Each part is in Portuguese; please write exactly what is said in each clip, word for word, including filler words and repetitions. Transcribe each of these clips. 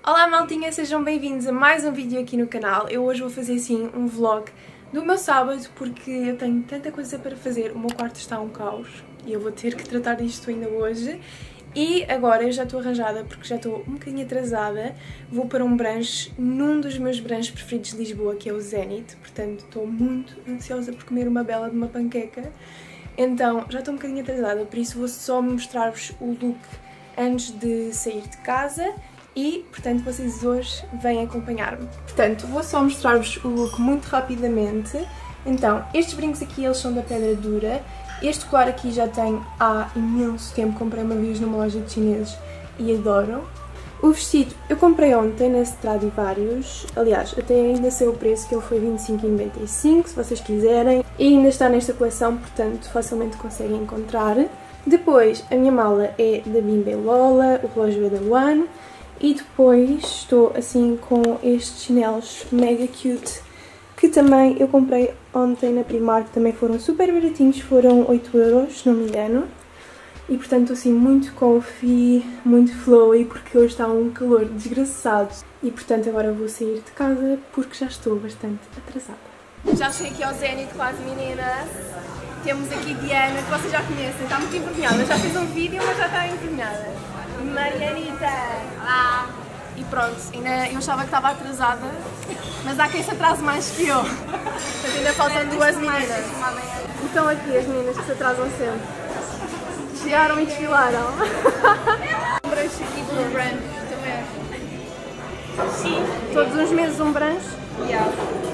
Olá maltinha, sejam bem-vindos a mais um vídeo aqui no canal. Eu hoje vou fazer assim um vlog do meu sábado porque eu tenho tanta coisa para fazer, o meu quarto está um caos e eu vou ter que tratar disto ainda hoje. E agora eu já estou arranjada porque já estou um bocadinho atrasada, vou para um brunch num dos meus brunches preferidos de Lisboa, que é o Zenit, portanto estou muito ansiosa por comer uma bela de uma panqueca. Então já estou um bocadinho atrasada, por isso vou só mostrar-vos o look antes de sair de casa. E, portanto, vocês hoje vêm acompanhar-me. Portanto, vou só mostrar-vos o look muito rapidamente. Então, estes brincos aqui, eles são da pedra dura. Este colar aqui já tenho há imenso tempo. Comprei uma vez numa loja de chineses e adoro. O vestido, eu comprei ontem na Stradivarius. Aliás, até ainda sei o preço, que ele foi vinte e cinco reais e noventa e cinco, se vocês quiserem. E ainda está nesta coleção, portanto, facilmente conseguem encontrar. Depois, a minha mala é da Bimba Lola, o relógio é da One. E depois estou assim com estes chinelos mega cute que também eu comprei ontem na Primark, também foram super baratinhos, foram oito euros, se não me engano. E portanto estou assim muito comfy, muito flowy, porque hoje está um calor desgraçado. E portanto agora vou sair de casa porque já estou bastante atrasada. Já cheguei aqui ao Zenit com as meninas. Temos aqui Diana, que vocês já conhecem, está muito envergonhada, já fez um vídeo mas já está envergonhada. Marianita! Olá! E pronto, ainda eu achava que estava atrasada, mas há quem se atrase mais que eu. Mas ainda faltam duas meninas. Então aqui as meninas que se atrasam sempre. Chegaram e desfilaram. Um brunch aqui com um brunch também. Sim. Todos os meses um brunch? Yeah.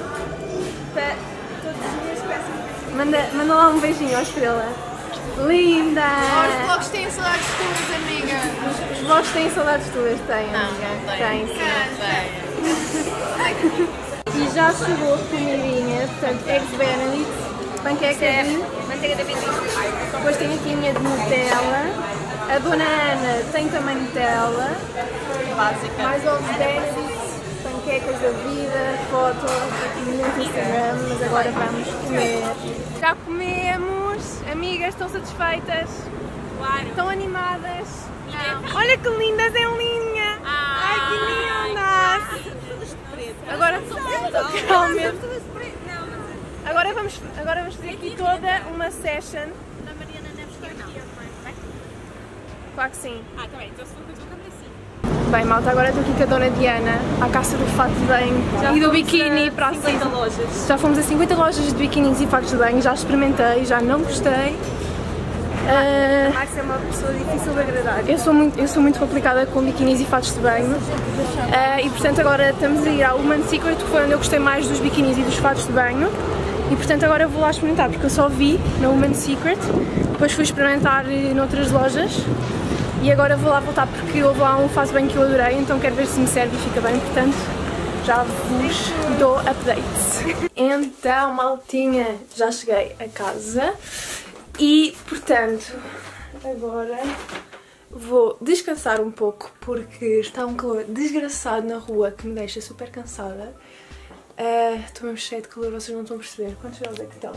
Todos os meses peço. Manda, manda lá um beijinho à estrela. Linda! Os vlogs têm saudades tuas, amiga. Os, os vlogs têm saudades tuas, têm, não, amiga? Não, têm, sim. E já chegou a comidinha, portanto, Eggs Benedict, panqueca de... manteiga de amendoim. Depois tem aqui a minha de Nutella. A dona Ana tem também Nutella. Básica. Mais ovos Benedict, panquecas da vida, foto aqui no Instagram, mas agora vamos comer. Já comemos. Amigas, estão satisfeitas? Claro. Estão animadas? Não. Olha que lindas em linha! Ah, ai, que lindas! Todas de preto. Agora, realmente. Agora vamos, agora vamos fazer aqui toda uma session. Na Mariana Neves que não. Claro que sim. Ah, tá bem. Então se for com a tua câmera, sim. Bem, malta, agora estou aqui com a dona Diana, à caça do fato de banho e do biquíni para a cinquenta lojas. Já fomos a cinquenta lojas de biquinis e fatos de banho, já experimentei, já não gostei. Uh, A Max é uma pessoa difícil de agradar. eu, sou muito, eu sou muito complicada com biquinis e fatos de banho uh, e portanto agora estamos a ir ao Woman's Secret, que foi onde eu gostei mais dos biquinis e dos fatos de banho. E portanto agora eu vou lá experimentar, porque eu só vi na Woman's Secret, depois fui experimentar noutras lojas. E agora vou lá voltar porque houve lá um fato de banho que eu adorei, então quero ver se me serve e fica bem, portanto já vos dou updates. Então, maltinha, já cheguei a casa e, portanto, agora vou descansar um pouco porque está um calor desgraçado na rua que me deixa super cansada. Uh, estou mesmo cheia de calor, vocês não estão a perceber. Quantos graus é que estão?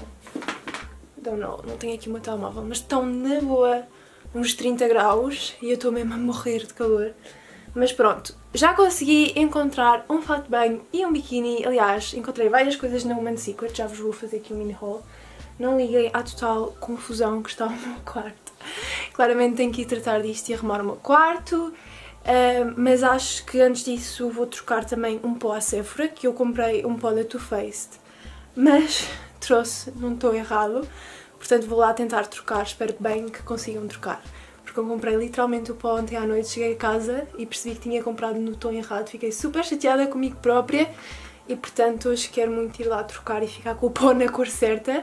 Don't know, não tenho aqui o meu telemóvel, mas estão na boa uns trinta graus e eu estou mesmo a morrer de calor. Mas pronto, já consegui encontrar um fato de banho e um biquíni. Aliás, encontrei várias coisas na Woman's Secret, já vos vou fazer aqui um mini haul. Não liguei à total confusão que está no meu quarto. Claramente tenho que ir tratar disto e arrumar o meu quarto. Uh, mas acho que antes disso vou trocar também um pó à Sephora, que eu comprei um pó da Too Faced, mas trouxe, não estou errado. Portanto vou lá tentar trocar, espero bem que consigam trocar. Porque eu comprei literalmente o pó ontem à noite, cheguei a casa e percebi que tinha comprado no tom errado. Fiquei super chateada comigo própria e portanto hoje quero muito ir lá trocar e ficar com o pó na cor certa.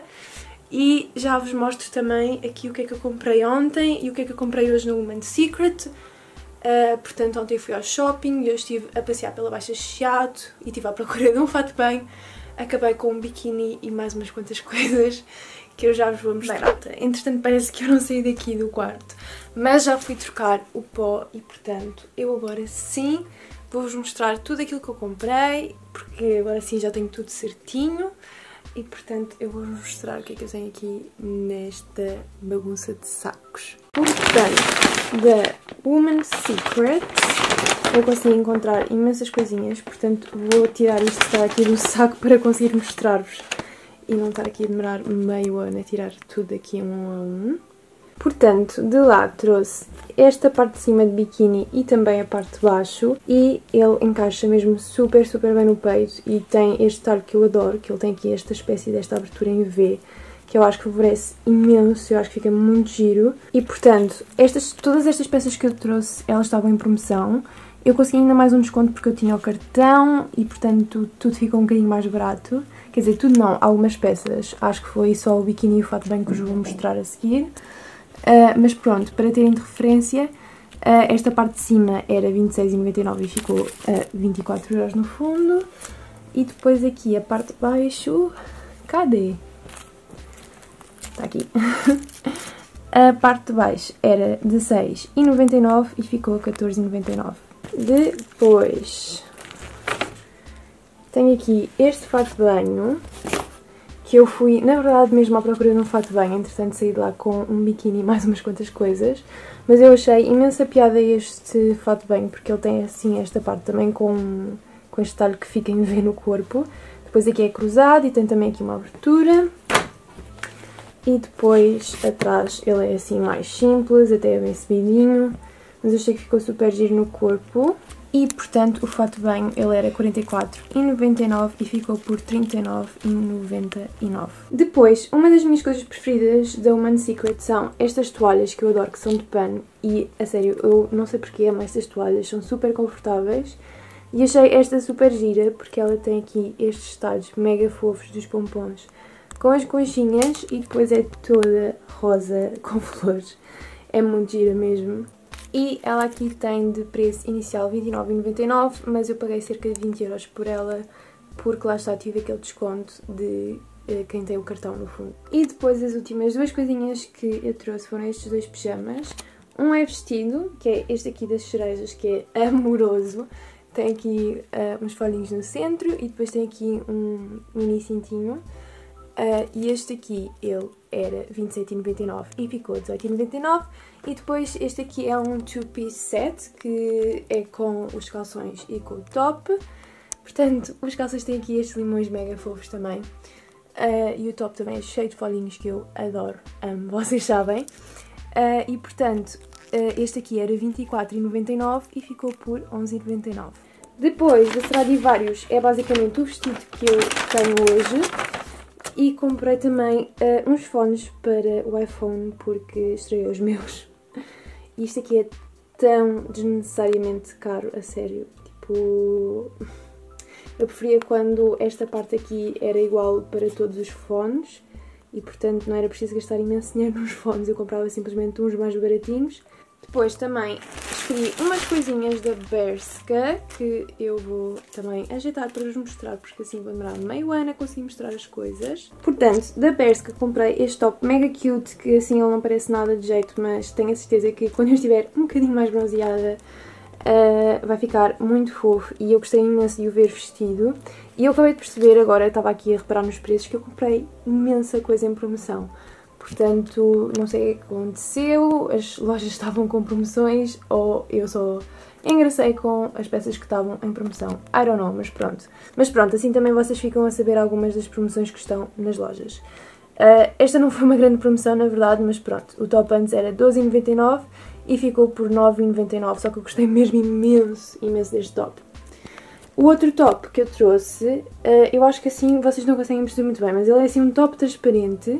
E já vos mostro também aqui o que é que eu comprei ontem e o que é que eu comprei hoje no Woman's Secret. Uh, portanto ontem fui ao shopping e hoje estive a passear pela Baixa Chiado e estive à procura de um fato de banho. Acabei com um biquíni e mais umas quantas coisas que eu já vos vou mostrar. Bem, entretanto parece que eu não saí daqui do quarto, mas já fui trocar o pó e portanto eu agora sim vou-vos mostrar tudo aquilo que eu comprei, porque agora sim já tenho tudo certinho e portanto eu vou-vos mostrar o que é que eu tenho aqui nesta bagunça de sacos. Portanto, da Woman's Secret eu consegui encontrar imensas coisinhas, portanto vou tirar isto que está aqui do saco para conseguir mostrar-vos e não estar aqui a demorar meio ano a tirar tudo aqui um a um. Portanto, de lá trouxe esta parte de cima de biquíni e também a parte de baixo, e ele encaixa mesmo super, super bem no peito e tem este detalhe que eu adoro, que ele tem aqui esta espécie desta abertura em V, que eu acho que favorece imenso, eu acho que fica muito giro. E portanto, estas, todas estas peças que eu trouxe, elas estavam em promoção. Eu consegui ainda mais um desconto porque eu tinha o cartão e portanto tudo ficou um bocadinho mais barato. Quer dizer, tudo não, algumas peças, acho que foi só o biquíni e o fato de banho que eu vos vou mostrar a seguir. Uh, mas pronto, para terem de referência, uh, esta parte de cima era vinte e seis e noventa e nove e ficou uh, vinte e quatro euros no fundo. E depois aqui a parte de baixo, cadê? Está aqui. A parte de baixo era dezesseis e noventa e nove e ficou catorze e noventa e nove. Depois tenho aqui este fato de banho, que eu fui, na verdade, mesmo à procura de um fato de banho, entretanto saí de lá com um biquíni e mais umas quantas coisas, mas eu achei imensa piada este fato de banho, porque ele tem assim esta parte também com, com este detalhe que fica em V no corpo. Depois aqui é cruzado e tem também aqui uma abertura. E depois atrás ele é assim mais simples, até é bem subidinho, mas eu achei que ficou super giro no corpo. E portanto o fato de banho ele era quarenta e quatro e noventa e nove e ficou por trinta e nove e noventa e nove. Depois, uma das minhas coisas preferidas da Woman's Secret são estas toalhas que eu adoro, que são de pano, e a sério, eu não sei porque amo estas toalhas, são super confortáveis. E achei esta super gira porque ela tem aqui estes detalhes mega fofos dos pompons com as conchinhas e depois é toda rosa com flores. É muito gira mesmo. E ela aqui tem de preço inicial vinte e nove e noventa e nove, mas eu paguei cerca de vinte euros por ela, porque lá está, tive aquele desconto de uh, quem tem o cartão no fundo. E depois as últimas duas coisinhas que eu trouxe foram estes dois pijamas. Um é vestido, que é este aqui das cerejas, que é amoroso. Tem aqui uh, uns folhinhos no centro e depois tem aqui um mini cintinho. Uh, e este aqui, ele era vinte e sete e noventa e nove e ficou dezoito e noventa e nove. E depois este aqui é um two-piece set, que é com os calções e com o top. Portanto, os calções têm aqui estes limões mega fofos também. Uh, e o top também é cheio de folhinhos que eu adoro, amo, vocês sabem. Uh, e portanto, uh, este aqui era vinte e quatro e noventa e nove e ficou por onze e noventa e nove. Depois, da Stradivarius é basicamente o vestido que eu tenho hoje. E comprei também uh, uns fones para o iPhone porque estraguei os meus. E isto aqui é tão desnecessariamente caro, a sério. Tipo, eu preferia quando esta parte aqui era igual para todos os fones e portanto não era preciso gastar imenso dinheiro nos fones, eu comprava simplesmente uns mais baratinhos. Depois também escolhi umas coisinhas da Bershka que eu vou também ajeitar para vos mostrar, porque assim vou demorar meio ano a conseguir mostrar as coisas. Portanto, da Bershka comprei este top mega cute, que assim ele não parece nada de jeito, mas tenho a certeza que quando eu estiver um bocadinho mais bronzeada uh, vai ficar muito fofo e eu gostei imenso de o ver vestido. E eu acabei de perceber agora, estava aqui a reparar nos preços, que eu comprei imensa coisa em promoção. Portanto, não sei o que aconteceu, as lojas estavam com promoções ou eu só engracei com as peças que estavam em promoção. I don't know, mas pronto. Mas pronto, assim também vocês ficam a saber algumas das promoções que estão nas lojas. Uh, esta não foi uma grande promoção, na verdade, mas pronto. O top antes era doze e noventa e nove e ficou por nove e noventa e nove, só que eu gostei mesmo imenso, imenso deste top. O outro top que eu trouxe, uh, eu acho que assim vocês não conseguem perceber muito bem, mas ele é assim um top transparente.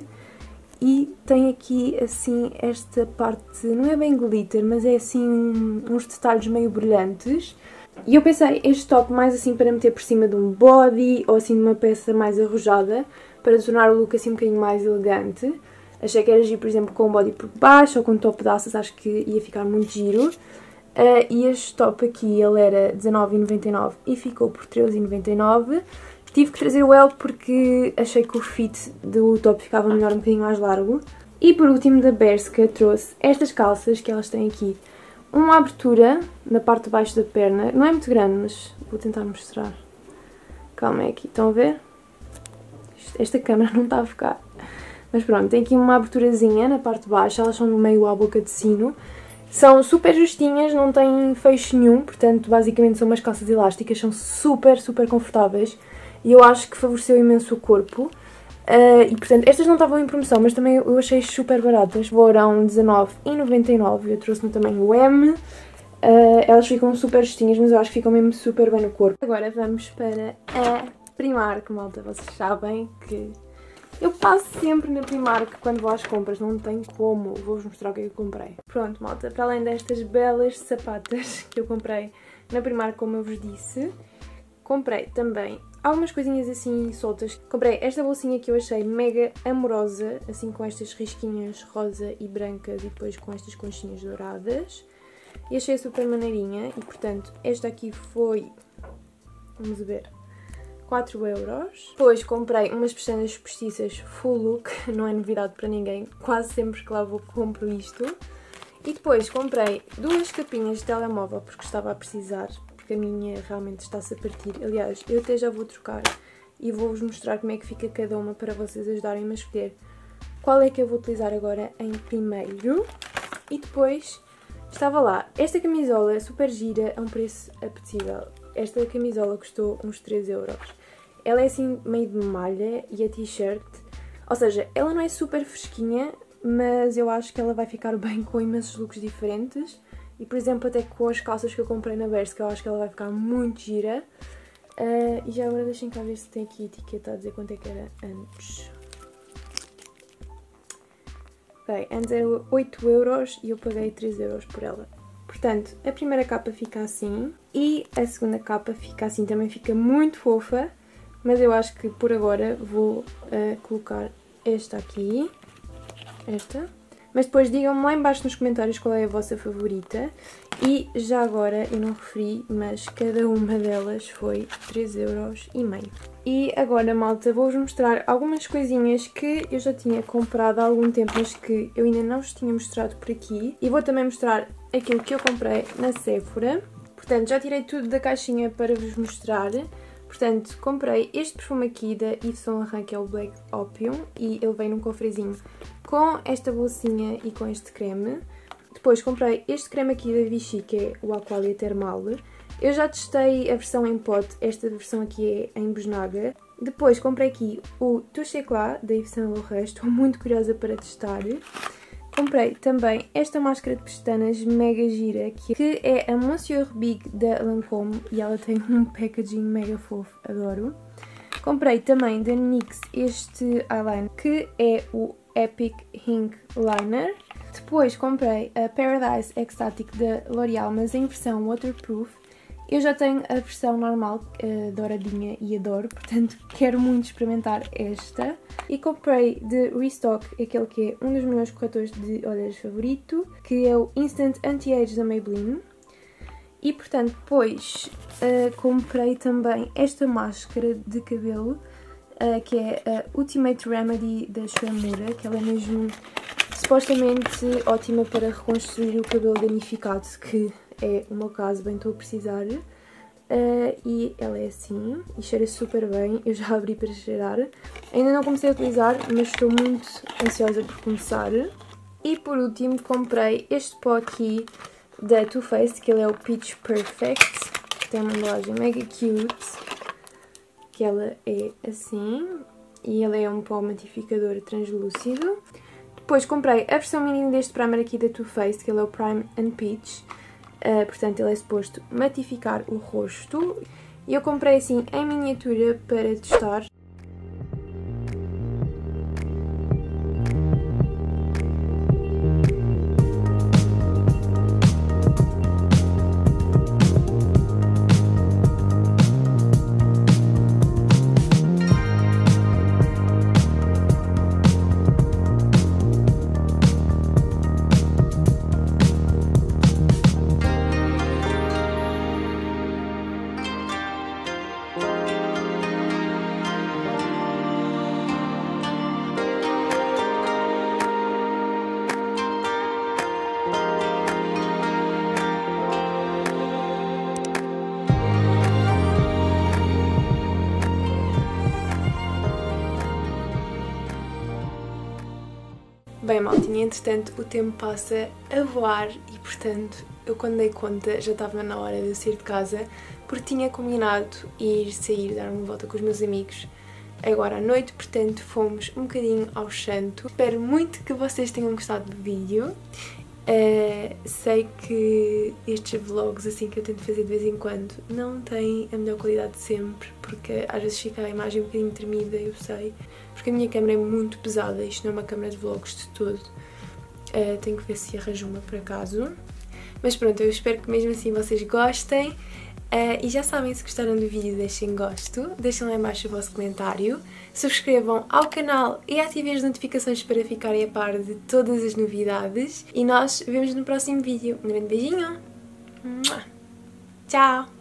E tem aqui assim esta parte, não é bem glitter, mas é assim uns detalhes meio brilhantes. E eu pensei este top mais assim para meter por cima de um body ou assim de uma peça mais arrojada, para tornar o look assim um bocadinho mais elegante. Achei que era giro, por exemplo, com um body por baixo ou com um top de aças, acho que ia ficar muito giro. Uh, e este top aqui, ele era dezanove e noventa e nove e ficou por treze e noventa e nove. Tive que trazer o L porque achei que o fit do top ficava melhor um bocadinho mais largo. E por último da Bershka trouxe estas calças, que elas têm aqui uma abertura na parte de baixo da perna. Não é muito grande, mas vou tentar mostrar. Calma, é aqui, estão a ver? Esta câmera não está a focar. Mas pronto, tem aqui uma aberturazinha na parte de baixo, elas são meio à boca de sino. São super justinhas, não têm fecho nenhum, portanto basicamente são umas calças elásticas, são super, super confortáveis e eu acho que favoreceu imenso o corpo. Uh, e portanto, estas não estavam em promoção, mas também eu achei super baratas. Foram dezanove e noventa e nove, eu trouxe no tamanho M. Uh, elas ficam super justinhas, mas eu acho que ficam mesmo super bem no corpo. Agora vamos para a Primark, malta. Vocês sabem que eu passo sempre na Primark quando vou às compras, não tem como. Vou-vos mostrar o que é que eu comprei. Pronto, malta, para além destas belas sapatas que eu comprei na Primark, como eu vos disse, comprei também algumas coisinhas assim soltas. Comprei esta bolsinha que eu achei mega amorosa, assim com estas risquinhas rosa e brancas e depois com estas conchinhas douradas. E achei super maneirinha e, portanto, esta aqui foi, vamos ver, quatro euros. Depois comprei umas pestanas postiças full look, não é novidade para ninguém, quase sempre que lá vou compro isto. E depois comprei duas capinhas de telemóvel porque estava a precisar, porque a minha realmente está-se a partir. Aliás, eu até já vou trocar e vou-vos mostrar como é que fica cada uma para vocês ajudarem-me a escolher qual é que eu vou utilizar agora em primeiro. E depois estava lá esta camisola super gira a um preço apetecível. Esta camisola custou uns três euros. Ela é assim meio de malha e a t-shirt, ou seja, ela não é super fresquinha, mas eu acho que ela vai ficar bem com imensos looks diferentes. E, por exemplo, até com as calças que eu comprei na Bershka, eu acho que ela vai ficar muito gira. Uh, e já agora deixem cá ver se tem aqui a etiqueta a dizer quanto é que era antes. Ok, antes era oito euros e eu paguei três euros por ela. Portanto, a primeira capa fica assim e a segunda capa fica assim, também fica muito fofa. Mas eu acho que por agora vou uh, colocar esta aqui. Esta. Mas depois digam-me lá em baixo nos comentários qual é a vossa favorita. E já agora, eu não referi, mas cada uma delas foi três euros e meio. E agora, malta, vou-vos mostrar algumas coisinhas que eu já tinha comprado há algum tempo, mas que eu ainda não vos tinha mostrado por aqui. E vou também mostrar aquilo que eu comprei na Sephora. Portanto, já tirei tudo da caixinha para vos mostrar. Portanto, comprei este perfume aqui da Yves Saint Laurent, que é o Black Opium, e ele vem num cofrezinho com esta bolsinha e com este creme. Depois comprei este creme aqui da Vichy, que é o Aqualia Thermal. Eu já testei a versão em pote, esta versão aqui é em Besnaga. Depois comprei aqui o Touche Éclat da Yves Saint Laurent, estou muito curiosa para testar. Comprei também esta máscara de pestanas mega gira, que é a Monsieur Big da Lancôme e ela tem um packaging mega fofo, adoro. Comprei também da N Y X este eyeliner, que é o Epic Ink Liner. Depois comprei a Paradise Ecstatic da L'Oreal, mas em versão waterproof. Eu já tenho a versão normal, uh, douradinha, e adoro, portanto quero muito experimentar esta. E comprei de Restock aquele que é um dos meus corretores de olheiras favorito, que é o Instant Anti-Age da Maybelline. E portanto depois uh, comprei também esta máscara de cabelo, uh, que é a Ultimate Remedy da Shueimura, que ela é mesmo supostamente ótima para reconstruir o cabelo danificado, que é o meu caso, bem estou a precisar. Uh, e ela é assim, e cheira super bem, eu já abri para cheirar. Ainda não comecei a utilizar, mas estou muito ansiosa por começar. E por último comprei este pó aqui da Too Faced, que ele é o Peach Perfect, que tem uma embalagem mega cute, que ela é assim, e ele é um pó matificador translúcido. Depois comprei a versão mini deste primer aqui da Too Faced, que ele é o Prime and Peach. Uh, portanto, ele é suposto matificar o rosto. E eu comprei assim em miniatura para testar. Bem, maltinha, entretanto o tempo passa a voar e, portanto, eu quando dei conta já estava na hora de eu sair de casa porque tinha combinado ir sair, dar uma volta com os meus amigos agora à noite, portanto fomos um bocadinho ao Santo. Espero muito que vocês tenham gostado do vídeo. Uh, sei que estes vlogs assim que eu tento fazer de vez em quando não têm a melhor qualidade de sempre, porque às vezes fica a imagem um bocadinho tremida, eu sei, porque a minha câmera é muito pesada, isto não é uma câmera de vlogs de todo. Uh, tenho que ver se arranjo uma por acaso. Mas pronto, eu espero que mesmo assim vocês gostem. Uh, e já sabem, se gostaram do vídeo deixem gosto, deixem lá em baixo o vosso comentário, subscrevam ao canal e ativem as notificações para ficarem a par de todas as novidades. E nós vemos no próximo vídeo. Um grande beijinho! Tchau!